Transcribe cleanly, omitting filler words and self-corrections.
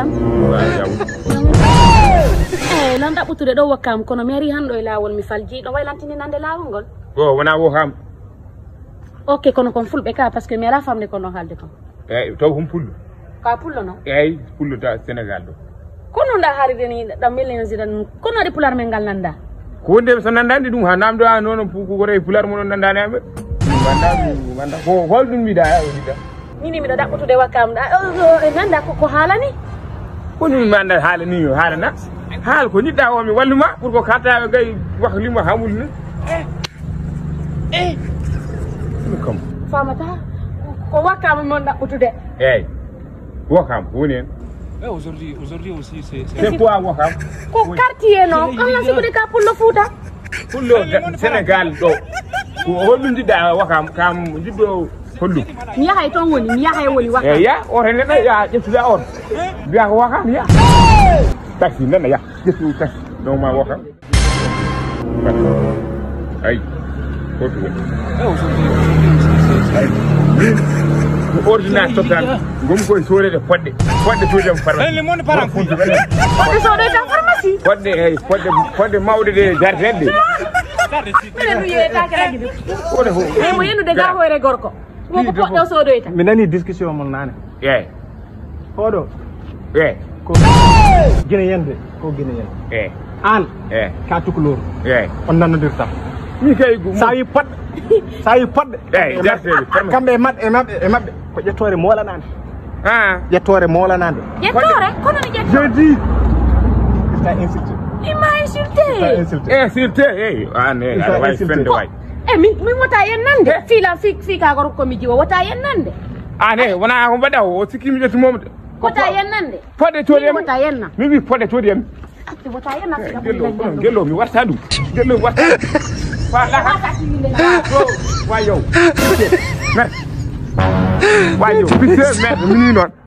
jam lan ɗaɓɓutude ɗo wakkam kono mairie hanɗo e lawol mi falji ɗo waylantini nande lawol ngol o wona wo kam ok kono kon fulɓe ka par ce que mi ala famde kono haalde kon eyyi taw hom pullo ka pullo no eyyi pullo ta sénégal ɗo kono nda haalide ni ɗam mellinosida ɗum kono waɗi pular men ngal nanda ko wonde so nandani ɗum ha namdo a noon kore pular monon nandani aɓe ganda ko holɗum mbiɗa wiɗa mini miɗo ɗaɓɓutude wakkam nanda ko haalani koni mi anda haala ni yo haalana haal ko jiɗɗa o mi walluma pour ko kattaɓe gay wax lima hamul ni comme famata ko wakkam mon ɗaɓɓutude eyyi wakam woni hen aujourd'hui aussi c'est quoi wakam ko quartier no kala sigude ka pullo Fouta pullo sénégal ɗo ko holɗum jiɗɗa wakam kam jiɗɗo hollum mi yahay toon woni mi yahay woni wakam eyyi ya oto neɗɗo ya ƴettuɗa on mbiya ko wakam ya taxi nana ya ƴettu taxi donc ma wakam ayi hoto woni ordinaire total gom koye soorede poɗɗe soodem pharmacie poɗɗe soɗoyta pharmacie poɗɗe eyyi poɗɗe mawɗe ɗe jardin ɗe minen mi yeyetake ragui ɗum mo yennude ga hoore gorko woko poɗɗe o soɗoyta mi nani discussion mon nane eyyi oɗo eyyi ko guine yende ko guine yende eyyi an eyyi ka tukulor eyyi on nanodirta mi kay sa yi poɗɗe eyyi jartede kamɓe e mabɓe ko ƴettore molanade ƴettore molanade ƴettore kono ni ƴetto je dis ista insulté ima insulté eyyi an aɗa wawi fende way e min wota yen nande fiila fi ka gorko komi jiwa wota yen nande an eyyi wona ko mbaɗa o sikkimi ƴettumomde wota yen nande poɗɗe toɗiyam wota yenna mi wi poɗɗe toɗiyam wota yenna gello mi warta ɗum gello mi warta wayow wayow pisse merde mini noon